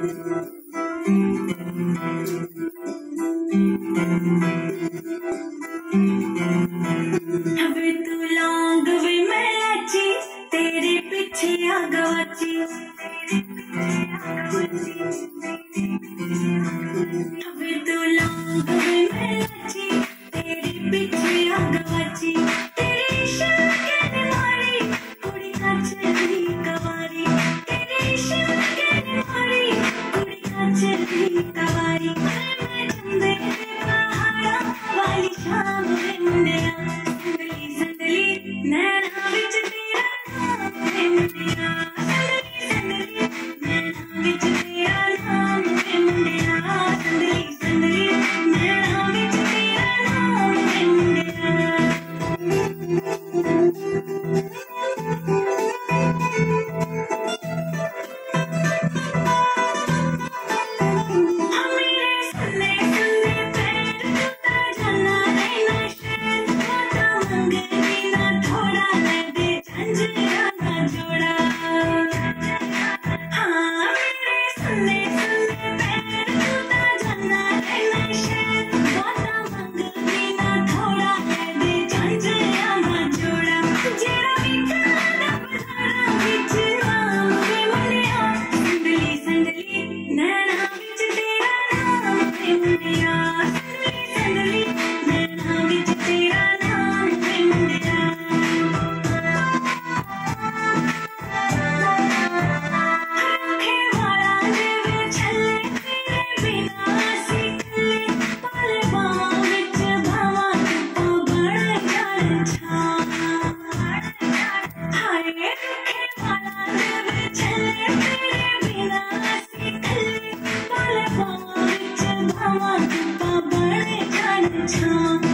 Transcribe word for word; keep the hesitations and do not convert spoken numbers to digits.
हवे तू लौंग वे मैं लाची, तेरे पीछे आ गवाची। हवे तू लौंग वे मैं लाची, तेरे पीछे आ गवाची। तेरे इश्क ने मारी कुड़ी काचली कवारी, तेरे इश्क ने मारी कुड़ी काचली कवारी। मैं चंदे पहाड़ा वाली शाम वे मुंडिया, संदली संदली नैना विच तेरा नाम वे मुंडिया। संदली संदली नैना विच तेरा नाम वे मुंडिया, संदली संदली नैना विच तेरा नाम वे मुंडिया। मेरे सुनने सुनने पैर टूटा जाना रहना शहर, वादा मंगनी ना थोड़ा ले दे झंझरा ना जोड़ा। हाँ मेरे सुनने सुनने पैर टूटा जाना रहना शहर, वादा मंगनी ना थोड़ा ले दे झंझरा ना जोड़ा। जेड़ा विका रब धारा विच नाम वे मुंडिया, संदली संदली नैना विच तेरा नाम वे मुंडिया। संदली संदली नैना विच तेरा नाम वे मुंडिया। रखे वाला देवे छल्ले, तेरे बिना असीं कल्ले। पाले बांह विच भावां तू बण जान छां। हाय रखे वाला देवे छल्ले, तेरे बिना असीं कल्ले। पाले बांह विच भावां तू बण जान छां।